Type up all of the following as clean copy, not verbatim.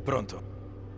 Pronto.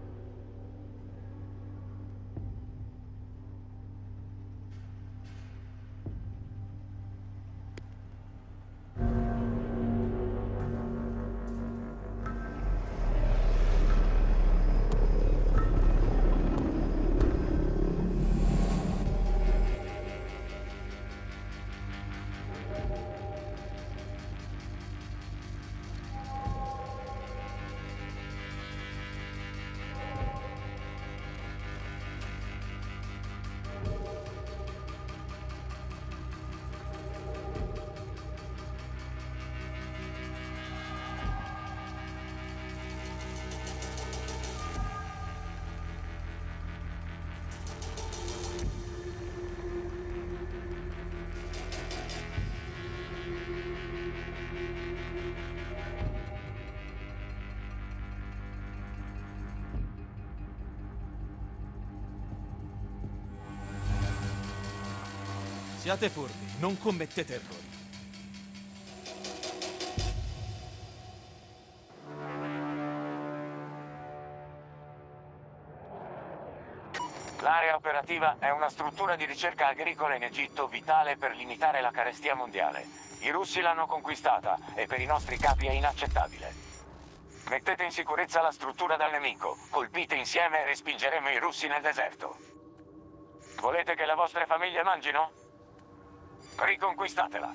Siate furbi, non commettete errori. L'area operativa è una struttura di ricerca agricola in Egitto vitale per limitare la carestia mondiale. I russi l'hanno conquistata e per i nostri capi è inaccettabile. Mettete in sicurezza la struttura dal nemico, colpite insieme e respingeremo i russi nel deserto. Volete che le vostre famiglie mangino? Riconquistatela.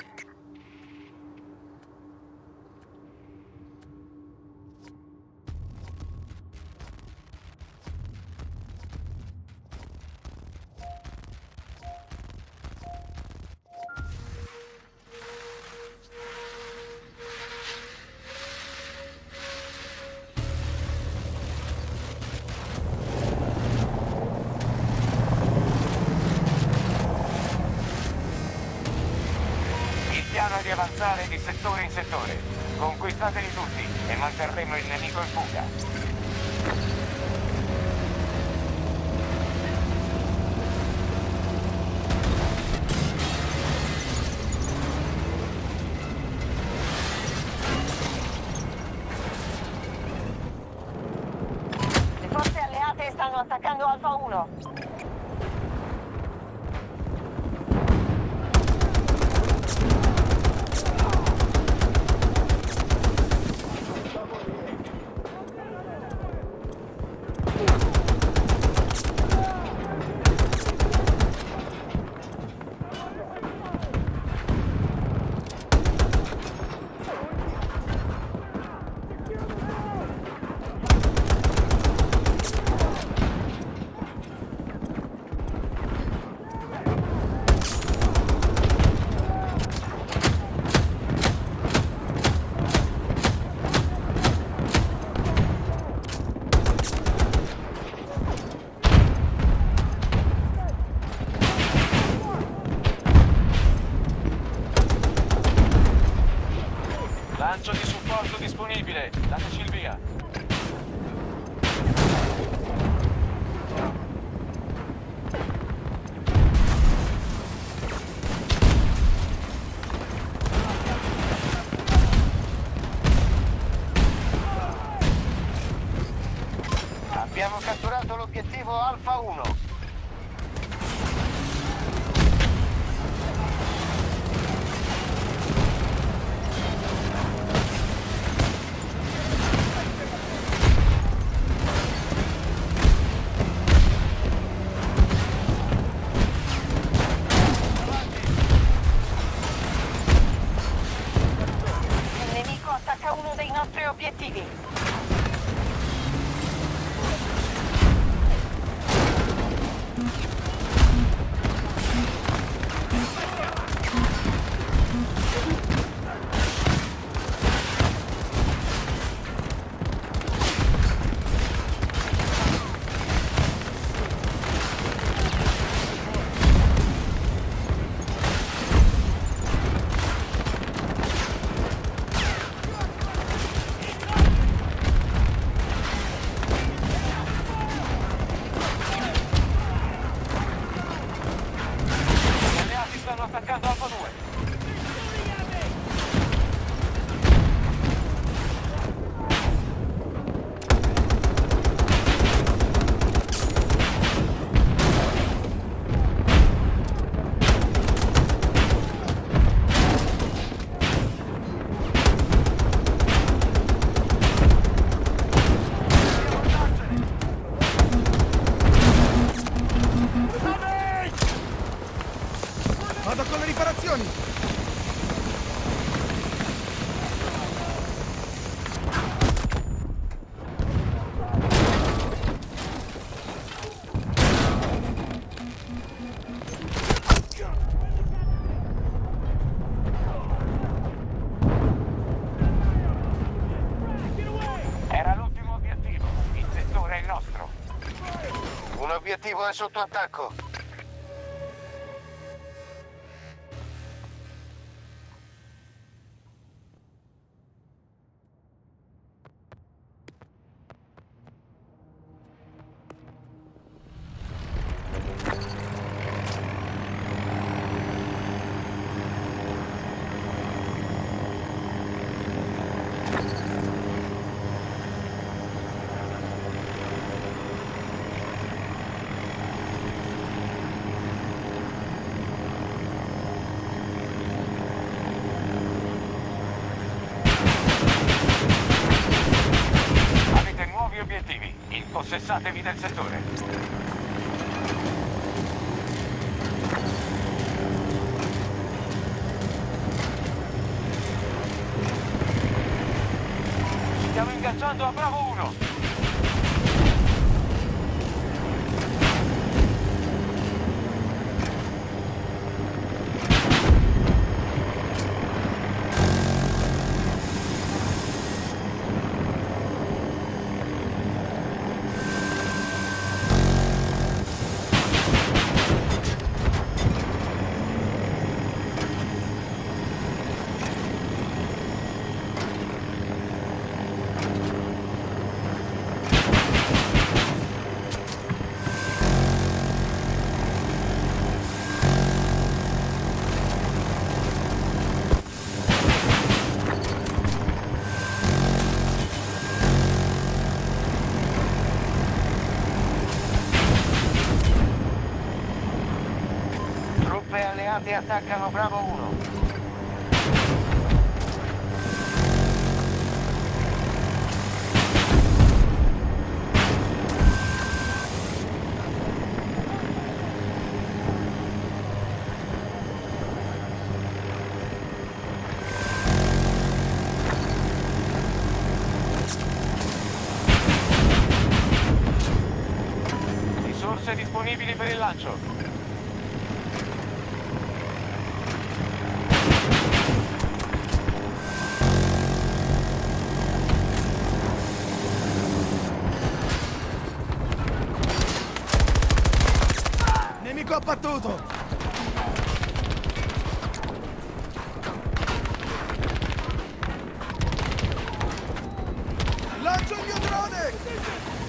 Di avanzare di settore in settore. Conquistateli tutti e manterremo il nemico in fuga. Le forze alleate stanno attaccando Alfa 1. Lancio di supporto disponibile, dateci il via. Abbiamo catturato l'obiettivo Alfa 1. Attacca uno dei nostri obiettivi. L'obiettivo è sotto attacco. Impossessatevi del settore. Stiamo ingaggiando a Bravo 1. Alleati attaccano Bravo 1. Risorse disponibili per il lancio. Nemico abbattuto! Lancio il mio drone!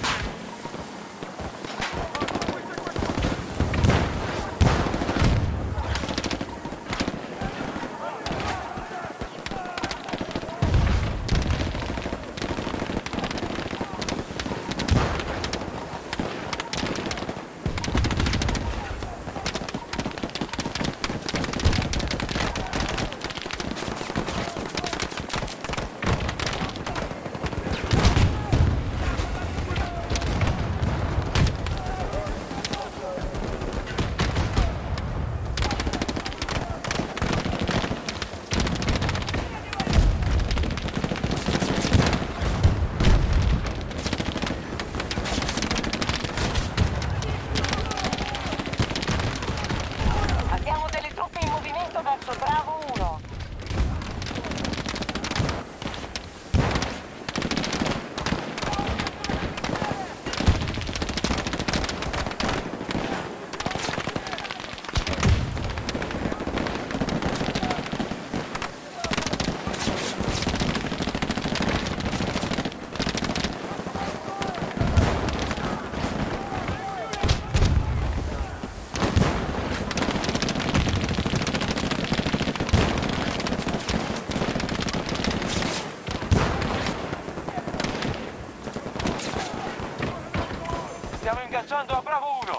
Stiamo ingaggiando a Bravo 1.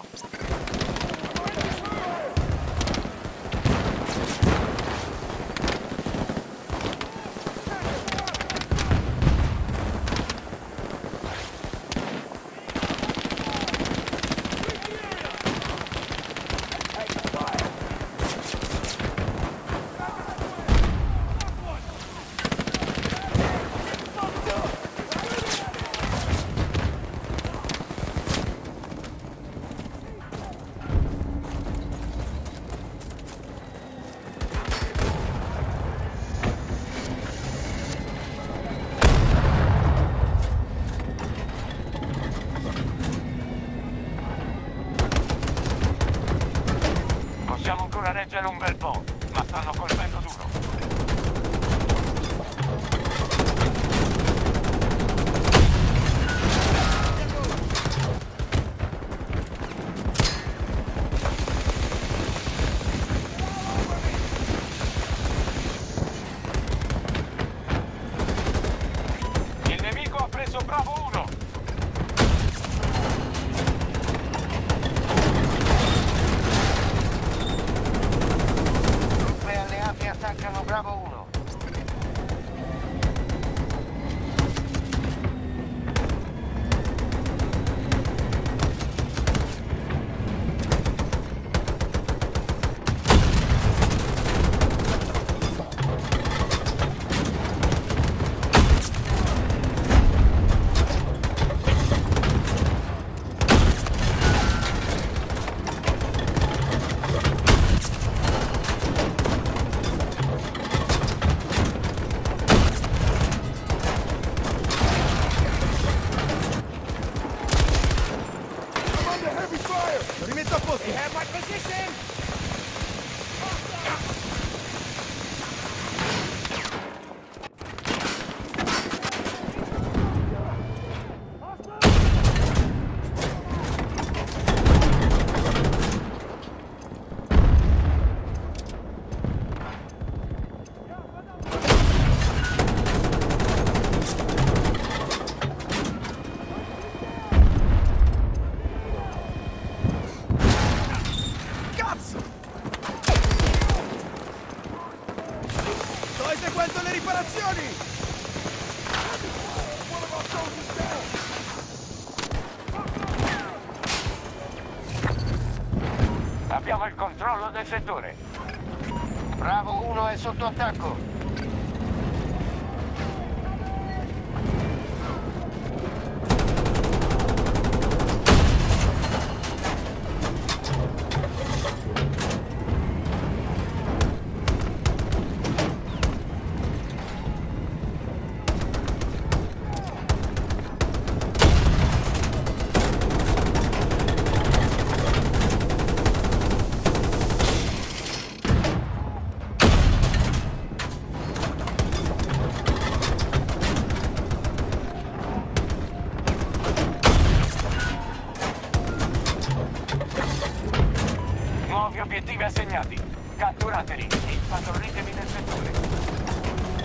reggere un bel po', ma stanno colpendo duro. Il nemico ha preso Bravo 1. Truppe alleate attaccano Bravo 1. I'm under heavy fire! Lo rimetto a posto! Have my position! Cazzo! Sto eseguendo le riparazioni! Abbiamo il controllo del settore. Bravo 1 è sotto attacco. Nuovi obiettivi assegnati. Catturateli e impadronitevi nel settore.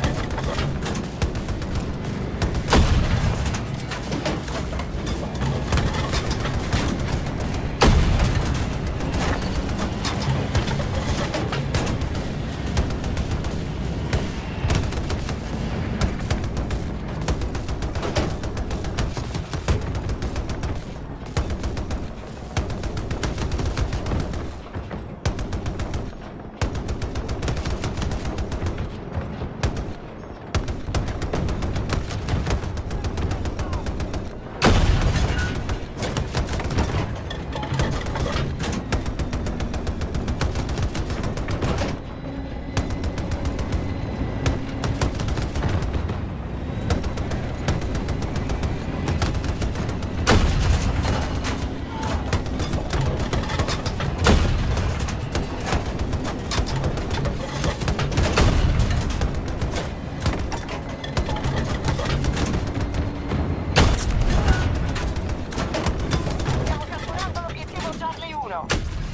Stiamo catturando l'obiettivo Charlie 1.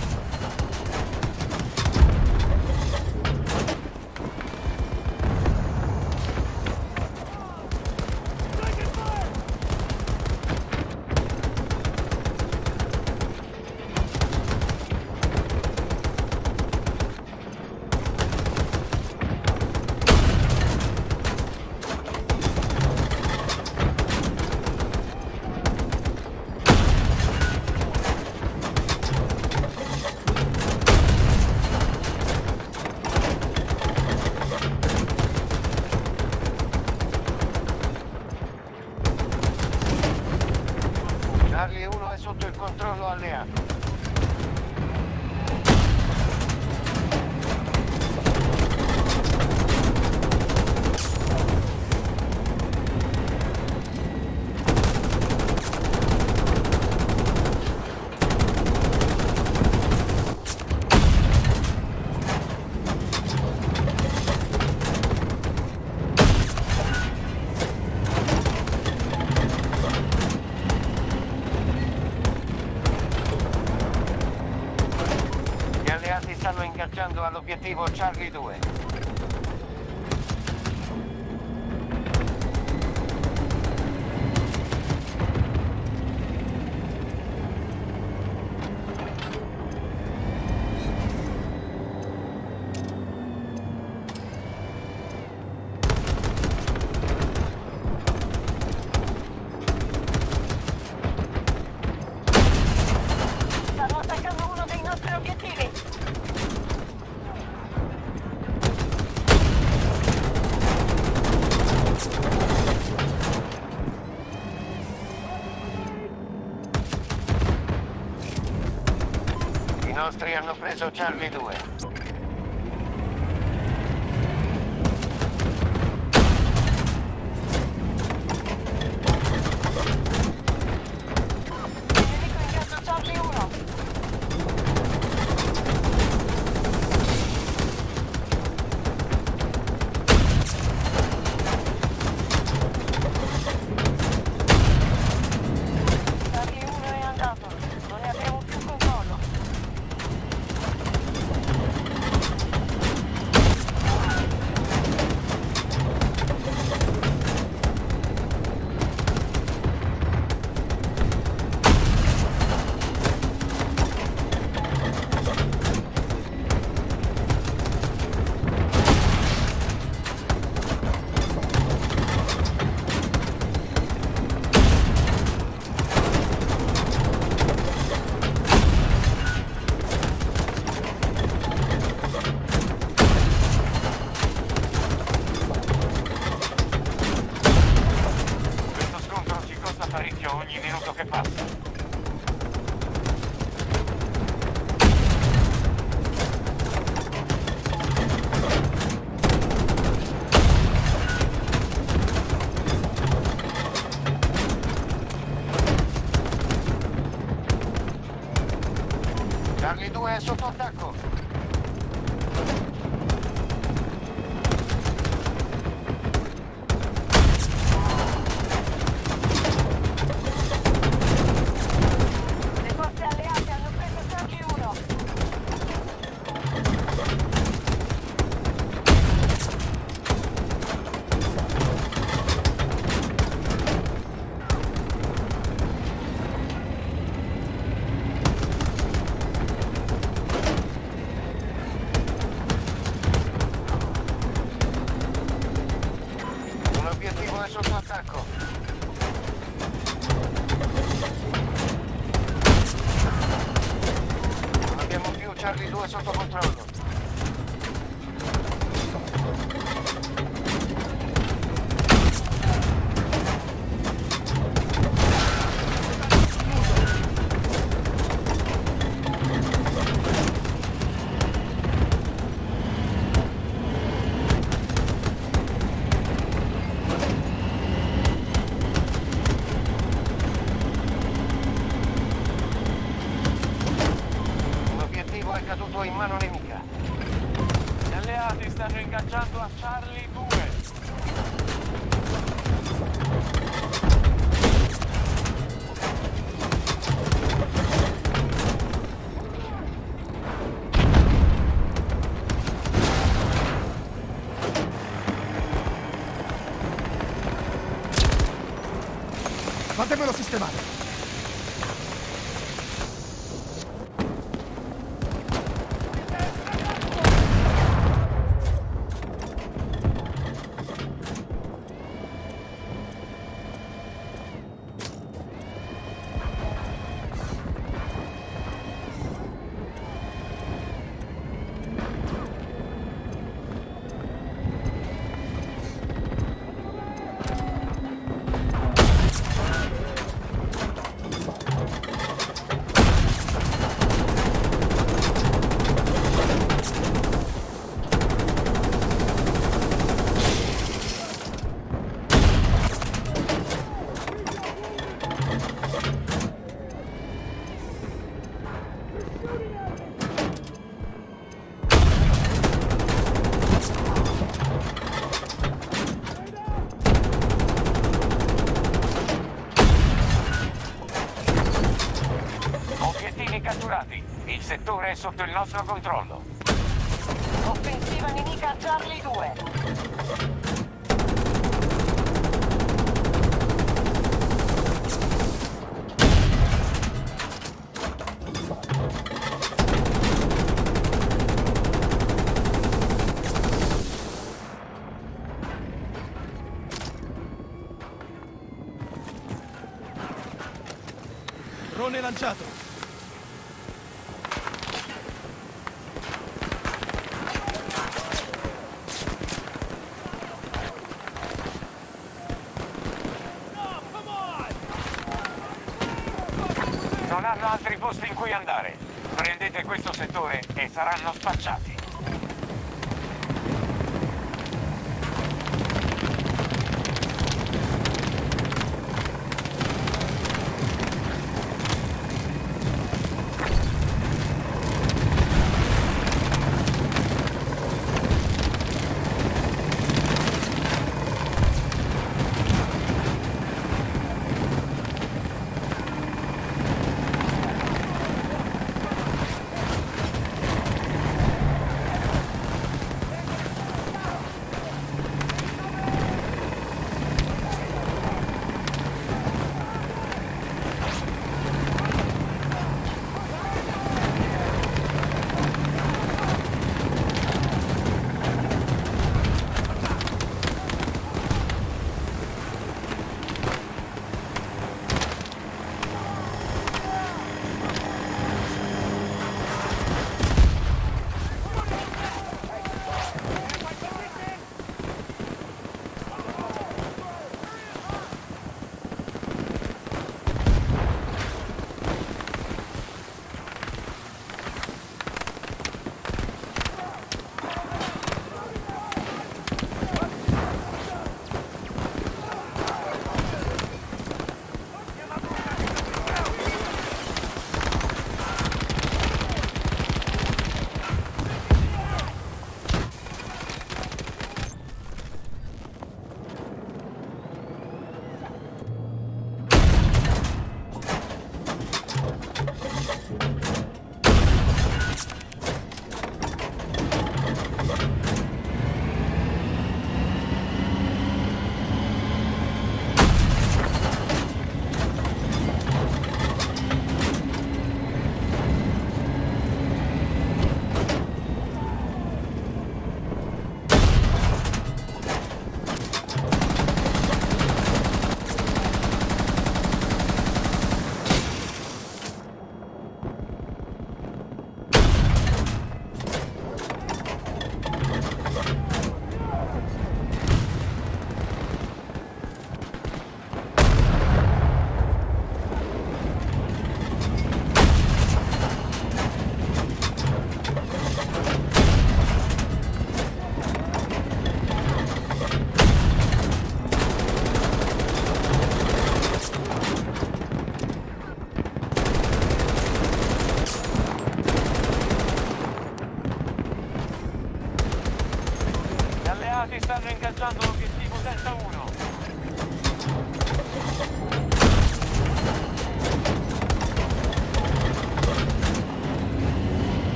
Charlie 1 è sotto il controllo alleato. appoggiando all'obiettivo Charlie 2. Stanno attaccando uno dei nostri obiettivi. I nostri hanno preso Charlie 2. Nemico in caso Charlie 1. Charlie 1 è andato. Non ne abbiamo più controllo. Questo scontro ci costa parecchio ogni minuto che passa. Charlie 2 è sotto attacco. Le forze alleate hanno preso Charlie 1. Un obiettivo è sotto attacco. Non abbiamo più Charlie 2 sotto controllo. Un obiettivo è caduto in mano nemica. Gli alleati stanno ingaggiando a Charlie 2. Fatemelo sistemare. Obiettivi catturati. Il settore è sotto il nostro controllo. Offensiva nemica Charlie 2. Drone lanciato. Non hanno altri posti in cui andare. Prendete questo settore e saranno spacciati.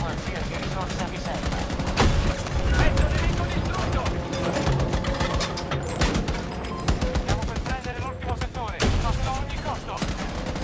qualsiasi risorsa vi serva. Mezzo nemico distrutto! Stiamo per prendere l'ultimo settore, fatelo a ogni costo!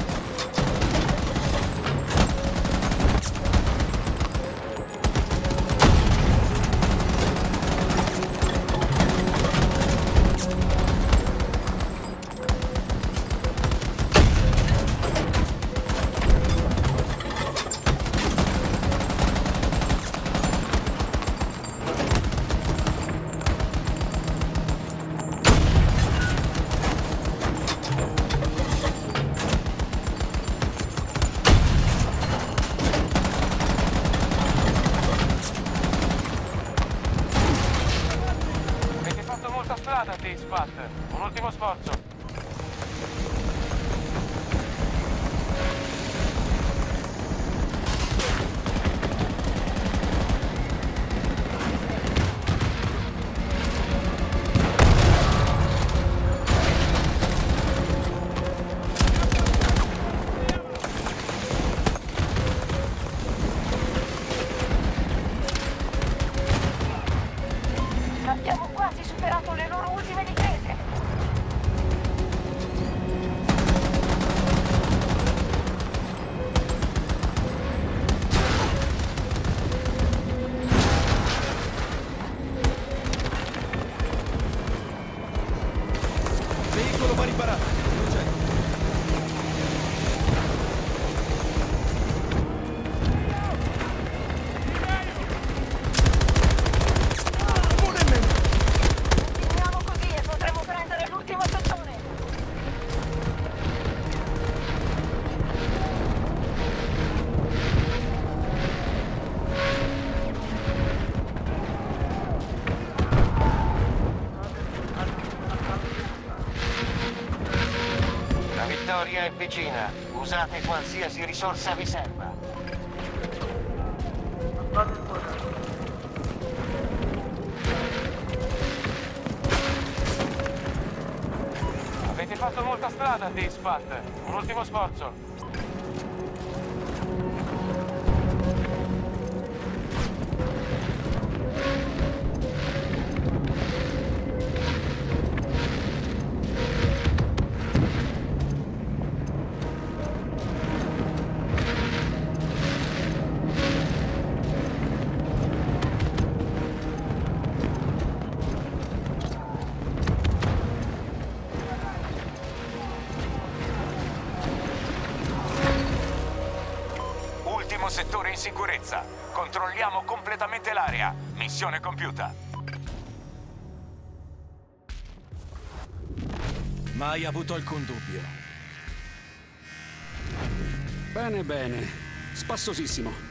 Strada, T-Spat. Un ultimo sforzo. Abbiamo quasi superato le loro ultime difese. Veicolo va riparato. Progetto. Continuiamo così e potremo prendere l'ultimo settore. La vittoria è vicina. Usate qualsiasi risorsa vi serva. Avete fatto molta strada, T-Spat. Un ultimo sforzo. Ultimo settore in sicurezza. Controlliamo completamente l'area. Missione compiuta. Mai avuto alcun dubbio. Bene, bene. Spassosissimo.